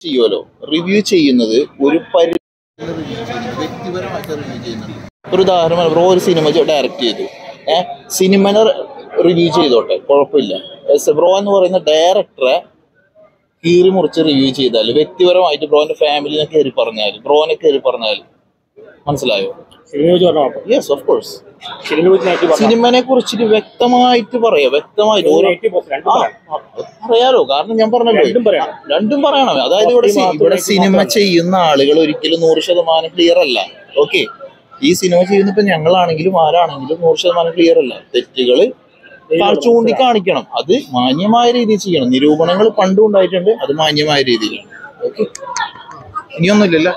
ചെയ്യുമല്ലോ, റിവ്യൂ ചെയ്യുന്നത് ഒരു വ്യക്തിപരമായിട്ട് റിവ്യൂ ചെയ്യുന്നുണ്ട്. ഒരു ഉദാഹരണം, ബ്രോ ഒരു സിനിമ ഡയറക്റ്റ് ചെയ്തു, സിനിമനെ റിവ്യൂ ചെയ്തോട്ടെ, കുഴപ്പമില്ല. ബ്രോ എന്ന് പറയുന്ന ഡയറക്ടറെ കീറി മുറിച്ച് റിവ്യൂ ചെയ്താൽ, വ്യക്തിപരമായിട്ട് ബ്രോന്റെ ഫാമിലിനെ കയറി പറഞ്ഞാൽ, ബ്രോനെ കയറി പറഞ്ഞാൽ, മനസ്സിലായോ? Yes, of course. സിനിമനെ കുറിച്ചിട്ട് വ്യക്തമായിട്ട് പറയാം, വ്യക്തമായിട്ട് പറയാലോ. കാരണം ഞാൻ പറഞ്ഞല്ലോ, രണ്ടും പറയണം. അതായത് ഇവിടെ സിനിമ ചെയ്യുന്ന ആളുകൾ ഒരിക്കലും 100% ക്ലിയർ അല്ല. ഓക്കെ, ഈ സിനിമ ചെയ്യുന്ന ഇപ്പൊ ഞങ്ങളാണെങ്കിലും ആരാണെങ്കിലും 100% ക്ലിയർ അല്ല. തെറ്റുകള് ചൂണ്ടിക്കാണിക്കണം, അത് മാന്യമായ രീതിയിൽ ചെയ്യണം. നിരൂപണങ്ങൾ പണ്ടും ഉണ്ടായിട്ടുണ്ട്, അത് മാന്യമായ രീതിയിലാണ്. ഓക്കെ, ഇനിയൊന്നുമില്ലല്ലോ.